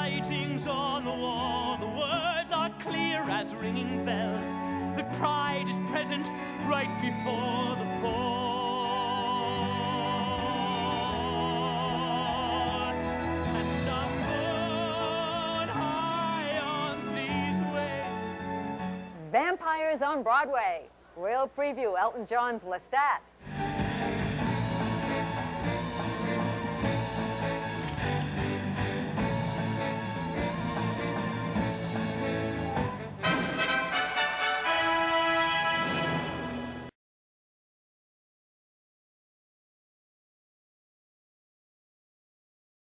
writings on the wall, the words are clear as ringing bells. The pride is present right before the fall. And I'm borne high on these waves. Vampires on Broadway. Real preview, Elton John's Lestat.